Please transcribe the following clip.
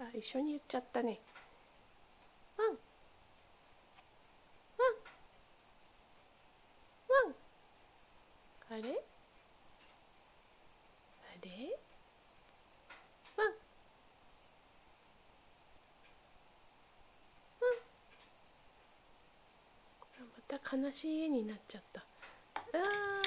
一緒に言っちゃったね。ワンワンワン。あれあれ、ワンワン。また悲しい絵になっちゃった。あー